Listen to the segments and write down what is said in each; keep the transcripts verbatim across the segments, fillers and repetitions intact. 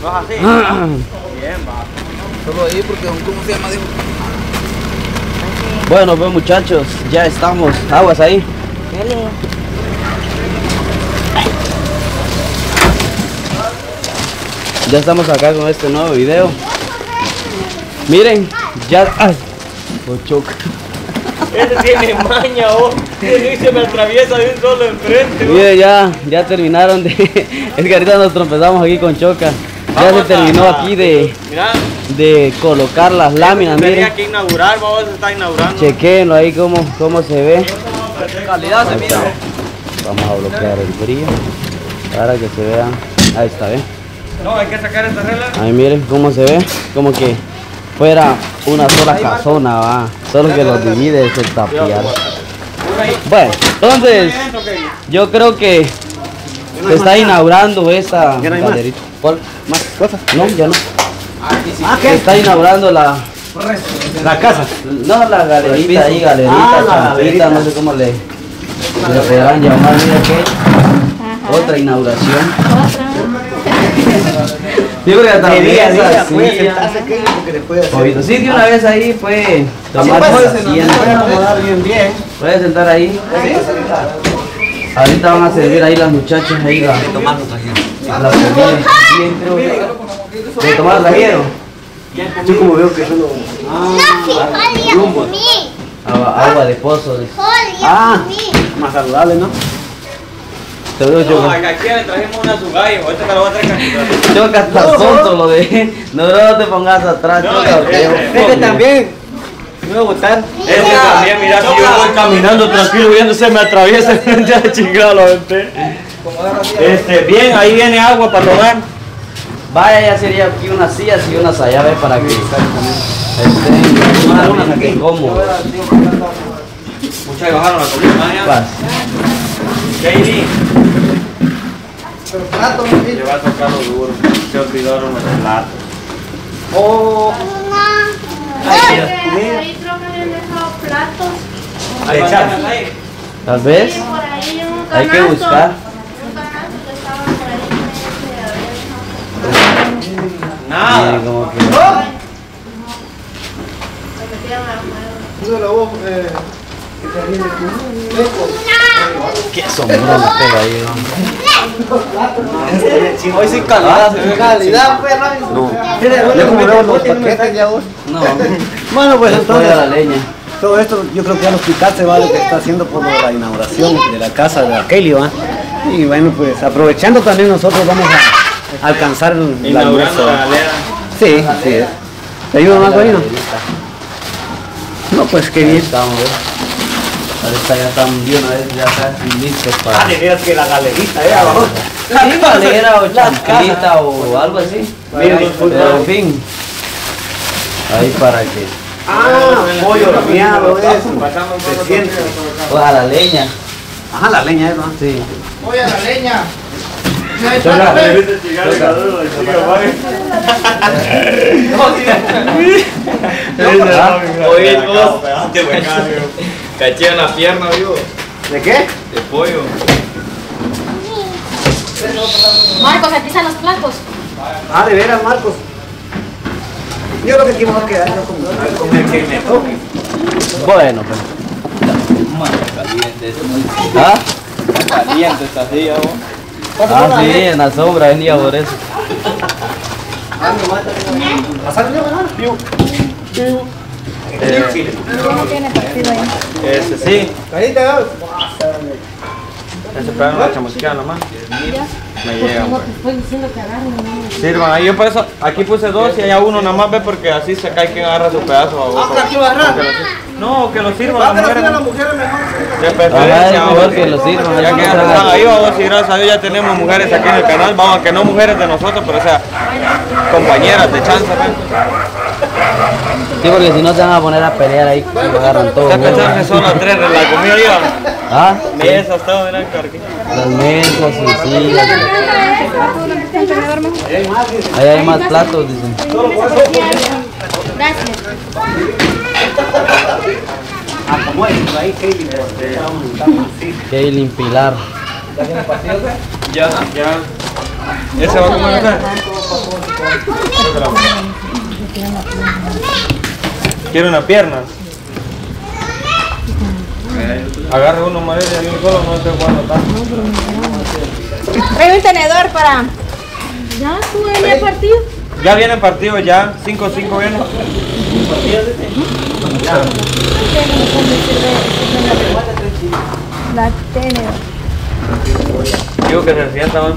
¿No es así? Bien, va. Solo ahí porque, ¿cómo se llama? Bueno, pues muchachos, ya estamos. Aguas ahí. Ya estamos acá con este nuevo video. Miren, ya... ¡Ay! Oh, choca. Ese tiene maña, vos. Ese se me atraviesa de un solo enfrente, vos. Miren, ya, ya terminaron de... Es que ahorita nos trompezamos aquí con Choca. Ya Vamos se terminó a- aquí de, Mira, de colocar las láminas, miren. tenía que inaugurar, vamos, se está inaugurando. Chequenlo ahí cómo, cómo se ve. Calidad se Ahí mira. está. Vamos a bloquear el brillo para que se vea. Ahí está, ¿ven? No, hay que sacar esta regla. Ahí miren cómo se ve. Como que fuera una sola casona, va. Solo que los divide es el tapiar. Bueno, entonces yo creo que se está inaugurando esta ¿Ya no hay más? galerita. ¿Cuál? ¿Más cosas? No, ya no. Ah, Se está inaugurando la... La casa. No, la galerita ahí, galerita, Ah, la champita, galerita. no sé cómo le, le podrán llamar, mira que otra inauguración. Sí, porque hasta De día a día, mesas, puede silla, sentarse aquí porque le puede hacer. poquito. Sí, de una vez ahí puede tomar puede su sentar, asiento. puede acomodar bien, bien. Puede sentar ahí. Ahorita van a servir ahí las muchachas ahí la, Tomando trajeron. la comida. Bien, creo que- ¿De tomar trajeron? Yo como veo que solo... Agua, agua de pozo. dice. Ah, más saludable, ¿no? Te veo, No, Choca. aquí le trajimos una su gallo, ahorita te lo voy a traer cantidad. Choca, estás tonto lo de... No, no te pongas atrás, No, Choca. porque- este- Este también. Me va a gustar. Ese también, mira, si yo voy caminando tranquilo, viendo se me atraviesa el frente a la chingada, lo vente. Este, bien, ahí viene agua para tomar. Vaya, ya sería aquí unas sillas y unas allá, ¿ves? Para que estén unas, unas aquí cómodas. Muchachos, bajaron la comida, ya. Vas. Katie. Le va a tocar lo duro. Se olvidaron los platos. Oh, Ahí creo que habían dejado platos. Ahí echamos. Ahí. Tal vez Sí, por ahí un hay que canasto. buscar. Un canasto que estaba por ahí que había dejado. Nada. Miren como que... Se metieron a la uno de la voz, eh, Qué sombrero me pega ahí. hoy sí calidad, calidad, perra. No. Ya como veo los paquetes ya vos. No, Bueno, pues después de la entonces, leña. todo esto yo creo que ya lo explicaste, ¿va? Lo que está haciendo por la inauguración de la casa de la Kelly, ¿va? Y bueno, pues aprovechando también nosotros vamos a alcanzar el el Inaugurando almuerzo. la galera. Sí, así es. ¿Te ayuda más, Guarino? No, pues qué Ahí bien. estamos, ¿ves? Ahorita ya están de una vez ya casi listos Ah, para... de veras que la galerita, ¿eh? Abajo. Sí, galera o champita o algo así. Mira, Pero en fin. Ahí para que... Ah, pollo horneado, eso. Pasamos Se siente. Pues a la leña. Ajá, la leña, ¿eh? ¿no? Sí. Voy a la leña. Choca. Oye, vos. Caché en la pierna, vivo. ¿De qué? De pollo. Marcos, aquí están los platos. Ah, de veras, Marcos. Yo creo que aquí me voy a quedar yo con, con el que me toque. Bueno, pues. ¿Ah? Caliente esta silla, vos. Ah, sí, en la sombra venía por eso. ¿Pasar yo, hermano? Ese sí. Carita, Ese pedazo la chamusquean nomás. Me llega. No te estoy diciendo que agarren. Sirvan, ahí yo por eso, aquí puse dos y allá uno nada más ve porque así se cae quien agarra su pedazo. babos. Ah, aquí lo agarrar. No, que lo sirvan Ah, las que lo mujeres. tiran las mujeres mejor. De Ajá, preferencia, es mejor babos. que lo sirvan. Ya que ya están ahí, vamos, y gracias a Dios ya tenemos mujeres aquí en el canal, vamos, que no mujeres de nosotros, pero o sea, compañeras de chance, ¿ves? Sí, porque si no se van a poner a pelear ahí, se agarran todo. ¿Ustedes pensaban que son las tres de la comida ya? Ah, Mesas, todo, miren, aquí. las mesas y sillas. Ahí hay más platos, dicen. Gracias. Ah, como es, por ahí, Kelly, pues, sí. Kaylin Pilar. Ya, ya. ¿Ese va a comer acá? Quiero una pierna. Agarre uno, María, y un solo, no sé cuándo está. Trae un tenedor para... ¿Ya tú venía partido? Ya vienen partidos, ya. cinco cinco vienen. La tenedor. Digo que se sienta, van.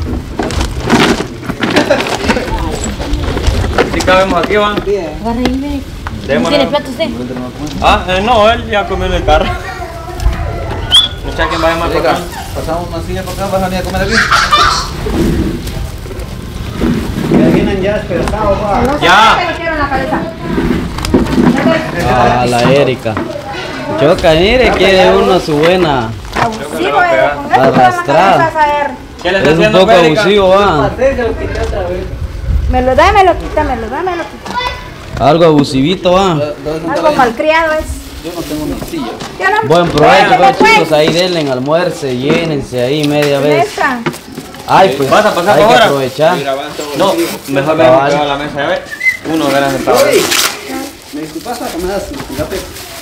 Si cabemos aquí, van. Agarra y ve. Démosle. ¿Tiene plato usted? Ah, eh, no, él ya comió en el carro. Mucha quien vaya más para acá. Pasamos una silla para acá, vas a venir a comer aquí. Ya vienen ya despedazados, va. Ya. Se metieron la cabeza. Ah, la Erika. Choca, mire, quiere uno su buena. Abusivo, eh, con esto Arrastrar. vas a ver. ¿Qué le está Es un haciendo, poco Félix? abusivo, va. Me lo da, me lo quita, me lo da, me lo quita. Algo abusivito, va. Algo malcriado es. Yo no tengo una silla. Yo no- Buen provecho, Váyale, pues, chicos. Ahí denle en almuerzo, llénense ahí media vez. Esta. Ay, pues, ¿Vas a pasar hay por que ahora? aprovechar. No, mejor me Cabal. a la mesa, ya ves. Uno verás sentado. ¿Me disculpas a que me das gape?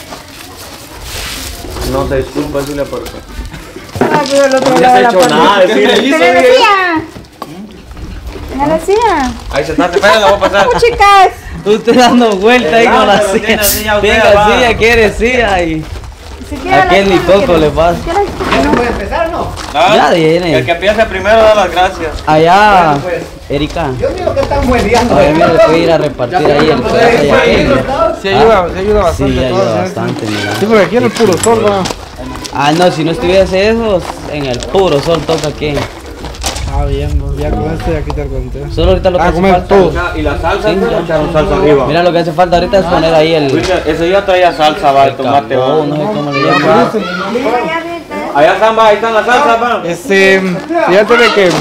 No se disculpa, decirle por eso. Ah, pero el otro No lado has de la hecho puerta. nada, decirle. ¿Qué le decía? ¿Qué le decía? Ahí sentate, espera, la voy a pasar. ¡Oh, chicas! Usted dando vuelta ahí con la Pero tiene silla. silla, usted, Venga, va. silla, quiere silla y Si quiere aquel la- ni coco le pasa. si quiere- ¿Ya no puede empezar, no? Ah, Ya viene. El que empiece primero da las gracias. Allá, Bueno, pues. Erika. Yo digo que están hueveando. Oye, mira, puede ir a repartir ahí el pedazo de aquel. Sí ayuda, sí ayuda Sí, bastante. todo, ayuda ¿sí? bastante, mira. Sí, porque aquí en el puro sol, va. Ah, no, si no estuviese eso, en el puro sol toca aquí. Ah, bien, pues, ya con este ya quita el conteo. Solo ahorita lo que Ah, hace comer falta. todo. Y la salsa, Sí, pues, ya. le echaron salsa arriba. Mira, lo que hace falta ahorita es poner ahí el. Oiga, eso ya traía salsa, va, el el tomate, va. cambón, no sé cómo le Ya, llaman. pues, Allá están, va, ahí están las salsas, va. Este, fíjate de que.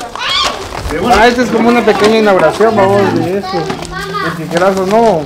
Ah, este es como una pequeña inauguración, vamos, de esto. Si quieras o no.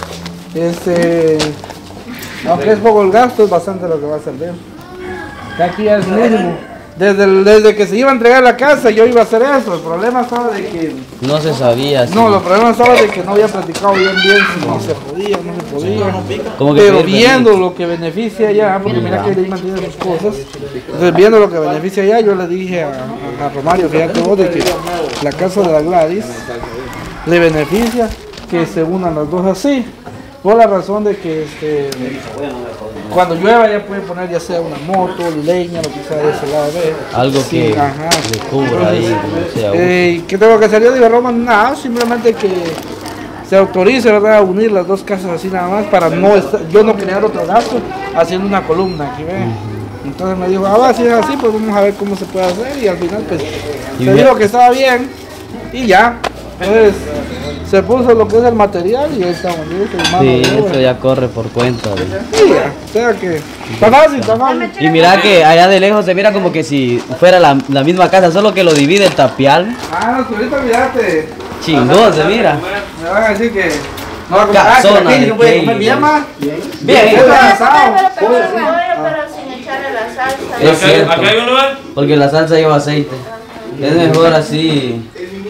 Este. Aunque es poco el gasto, es bastante lo que va a salir. Que aquí ya es mínimo. Desde, el- desde que se iba a entregar la casa, yo iba a hacer eso. El problema estaba de que. No se sabía. sí. No, los problemas estaba de que no había platicado bien, bien si se podía, no se podía. Como que Pero pedir viendo permiso. lo que beneficia allá, porque mira que él mantiene sus cosas. Entonces, viendo lo que beneficia allá, yo le dije a, a- a Romario, fíjate vos, de que la casa de la Gladys le beneficia que se unan las dos así. Por la razón de que este, cuando llueva ya puede poner ya sea una moto, leña, lo que sea de ese lado, ¿ves? Algo Sí, que ajá. le cubra ahí, Entonces, o sea, eh, ¿qué tengo que hacer yo? Digo, Roma, nada, simplemente que se autorice, ¿verdad?, a unir las dos casas así nada más para no estar- yo no crear otro gasto haciendo una columna aquí, ¿ves? Entonces me dijo, ah, va, si es así, pues vamos a ver cómo se puede hacer y al final pues Y se bien. dijo que estaba bien y ya. Entonces se puso lo que es el material y ahí estamos listos. y mano sí, de obra. eso ya corre por cuenta. ¿no? Y ya, o sea que está fácil, está fácil. Y mira que allá de lejos se mira como que si fuera la, la misma casa, solo que lo divide el tapial. Ah, no, que ahorita olvídate. Chingón se mira. Me van a decir que no va a comer. Casona Ah, que aquí de no puede Kelly. comer bien más. Bien, Bien, Pero, asado. pero, pero, pero, Pero sin echarle la salsa. es cierto. Acá hay un lugar. Porque la salsa lleva aceite. Es mejor así.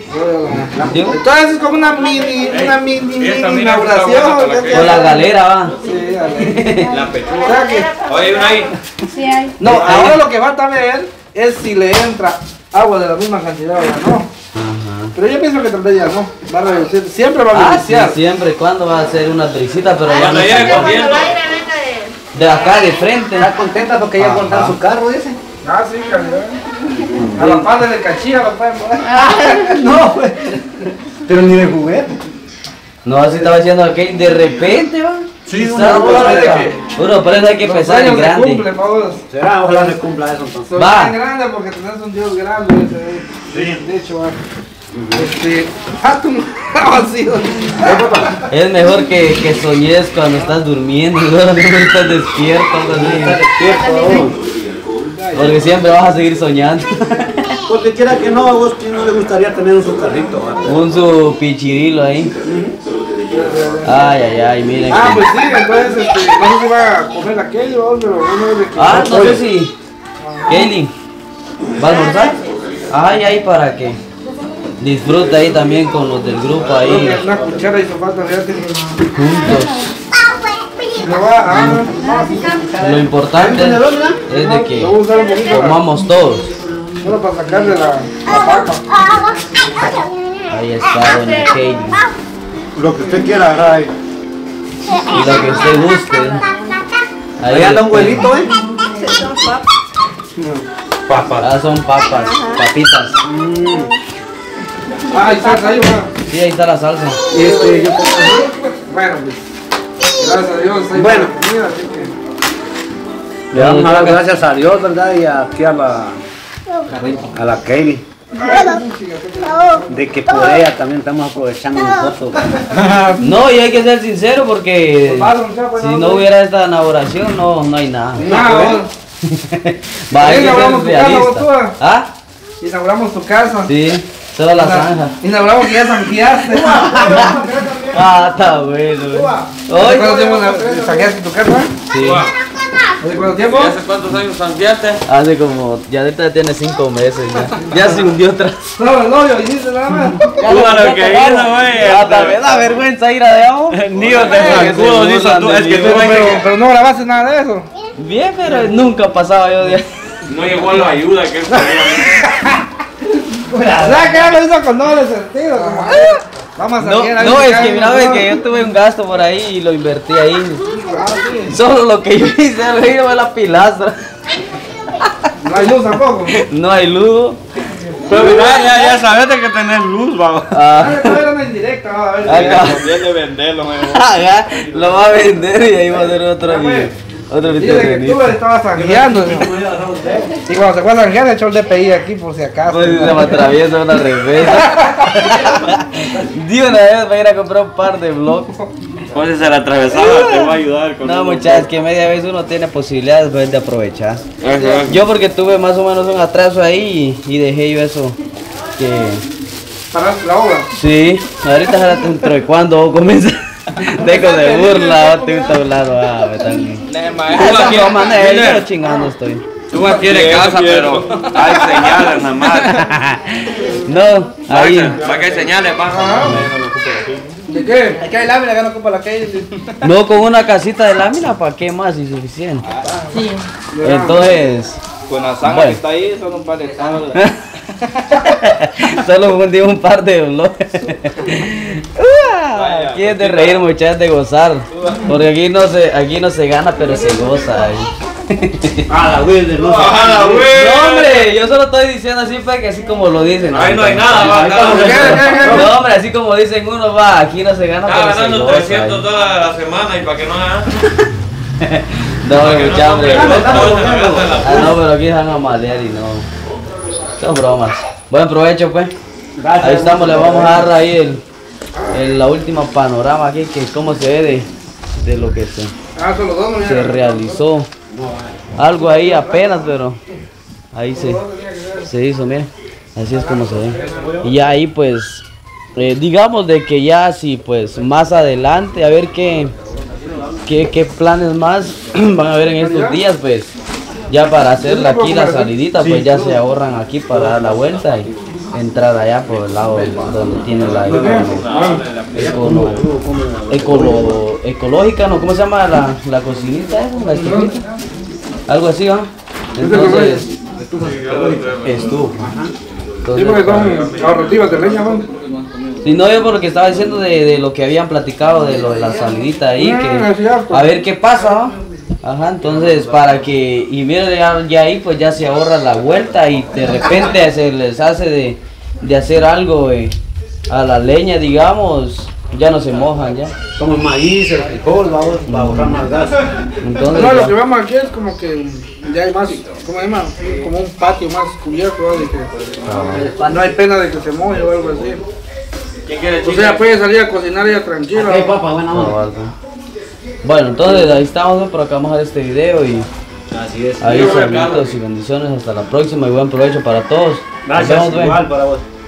Digo, Entonces es como una mini, una mini, mini Esta, mira, inauguración. esta buena ya para que- con la galera va. Sí, dale. La O pechuga. sea que- Oye, hay una ahí. sí hay. No, ahora lo que falta ver es si le entra agua de la misma cantidad o ya no. Ajá. Pero yo pienso que tal vez ya no. Va a reducir, siempre va a Ah, sí, beneficiar. siempre. ¿Cuándo va a hacer una brisita? Pero ya Cuando no llegue se- Cuando el cogiendo. aire venga de... de acá de frente. Está contenta porque ya encontraron su carro, dice. Ah, sí, calidad. A la padre de cachilla lo pueden poner. No, pues. Pero ni de juguete. No, así estaba diciendo aquel de repente, va. Sí, Quizás, una pues, hora de acá. que- Bueno, por eso hay que Los empezar en años se grande. cumplen, vamos. Será, ojalá le cumpla eso entonces. Soy Va. tan grande porque tenés un Dios grande. Ese, de hecho, va. Este. Ah, tu vacío. Es mejor que, que soñes cuando estás durmiendo, ¿no? Cuando estás despierto, algo así. Porque siempre vas a seguir soñando. Porque quiera que no, a vos quién no le gustaría tener un su carrito, ¿va? Un su pichirilo ahí. Ay, ay, ay, miren. Ah, que- pues sí, entonces, este, no sé si va a comer aquello, vamos, pero uno de que. Ah, no sé si. Kaylin, ¿va a almorzar? Ay, ahí para que disfruta ahí también con los del grupo Creo ahí que una cuchara hizo falta, fíjate. juntos. No va, ah, Lo importante es de que comamos todos. solo para sacarle la, la papa. Ahí está doña Katie. Lo que usted quiera agarrar ahí. Y lo que usted guste. Ahí anda un huevito, ¿eh? Papas. Ah, son papas, papitas. Ah, hay salsa ahí, va. Sí, ahí está la salsa. Este, yo... Bueno, pues, gracias a Dios. Hay Bueno. buena comida, así que... Le vamos a dar gracias a Dios, ¿verdad? Y aquí a la... A la Kelly. De que por ella también estamos aprovechando nosotros. No, y hay que ser sincero porque si no hubiera esta inauguración no, no hay nada. Ah, Va, hay que inauguramos ser tu casa, realista. vos, ¿Ah? inauguramos tu casa. Sí, solo la zanja. Inauguramos que ya zanjeaste. Ah, está bueno. ¿Hace Hoy, cuánto tiempo zanjeaste tu casa? sí, ¿Hace cuánto tiempo? ¿Y hace cuántos años santiaste? hace como, ya ahorita tiene cinco meses ya. Ya se hundió otra. No, el novio, hiciste nada más. Tú a lo que hizo, güey. Hasta me da vergüenza ir a de abajo. Niños de zancudos hizo tú. Es que tú Pero, ves pero, que pero no grabaste nada de eso. Bien, pero nunca pasaba yo de no llegó a la ayuda que él tenía. O sea, que ya lo hizo con doble sentido. Como, ah, vamos a No, salir ahí. no, es ya, que mira, no, ves no. que yo tuve un gasto por ahí y lo invertí ahí. Ah, sí. Solo lo que yo hice fue la pilastra. No hay luz tampoco. No hay luz. Pero mira, ya, ya sabes de que tenés luz, vamos. Ah, Ah, esto era una indirecta, a ver. acá. Conviene venderlo, me Ajá, lo va a vender y ahí va a hacer otro video. Otro video. Dice que tú le estabas zanjeando. Y cuando se fue a zanjear, echó el D P I aquí por si acaso. Pues si se me atraviesa una revés. De una vez voy a ir a comprar un par de bloques. Pues si se la atravesaba, te va a ayudar con No, unos muchachos, que media vez uno tiene posibilidades pues, de aprovechar. Ajá. Yo porque tuve más o menos un atraso ahí y, y dejé yo eso. Que Paraste la obra. sí, ahorita será dentro de cuando comienza. Dejo de burla, te gusta hablar, ah, me están. Esa no manera, yo chingando estoy. Tú aquí eres casa, pero hay señales nada más. No, ahí. ¿Para qué hay señales, pa? ¿De qué? Aquí hay lámina, que no ocupa la calle. No, con una casita de lámina, ¿para qué más? Insuficiente. Entonces, Con la zanja bueno. que está ahí, son un par de zanjas. Solo fundí un par de bloques. Uah, Aquí es de reír, muchachos, de gozar. Porque aquí no se, aquí no se gana, pero se goza. ahí. A la Wilder, no sé. ¡Ah, güey! No, hombre, yo solo estoy diciendo así para que así como lo dicen. Ahí no hay nada, va. No, hombre, así como dicen uno, va, aquí no se gana, Estaba pero se ganando goza. trescientos ahí. dólares a la semana y para que no haga. No, mucha hambre. Ah, Ah, no, pero aquí van a malear y no. Son bromas. Buen provecho, pues. Ahí estamos, le vamos a dar ahí el, el- la última panorama aquí, que cómo se ve de, de lo que se, Ah, son los dos, no se realizó. Algo ahí apenas, pero ahí se, se hizo, miren. Así es como se ve. Y ya ahí pues, eh, digamos de que ya sí, pues más adelante, a ver qué, qué, qué planes más van a haber en estos días, pues. Ya para hacerla aquí la salidita, pues ya se ahorran aquí para dar la vuelta y entrar allá por el lado donde tiene la econo, econo, ecolo- ecológica, ¿no? ¿Cómo se llama la, la cocinita esa? ¿La estufita? Algo así, ¿va? Entonces, estufa. Sí, porque son ahorrativas de leña, ¿no? Si no, yo porque estaba diciendo de, de lo que habían platicado de lo de la salidita ahí, Ah, es que cierto. a ver qué pasa, ¿va? Ajá, entonces para que, y mira ya, ya ahí pues ya se ahorra la vuelta y de repente se les hace de, de hacer algo eh, a la leña, digamos, ya no se mojan ya. Como el maíz, el frijol, va a, va a ahorrar más gas. Entonces, No, lo ya- que vemos aquí es como que ya hay más, ¿cómo se llama? Como un patio más cubierto, ¿no? De que eh, no hay pena de que se moje o algo así. ¿Quién quiere O sea, puede salir a cocinar ya tranquilo. Aquí hay papa, buena onda. Bueno, entonces ahí estamos, por acá vamos a ver este video y Así es. ahí saludos y bendiciones, hasta la próxima y buen provecho para todos. Nos Gracias, vemos, güey. igual para vos.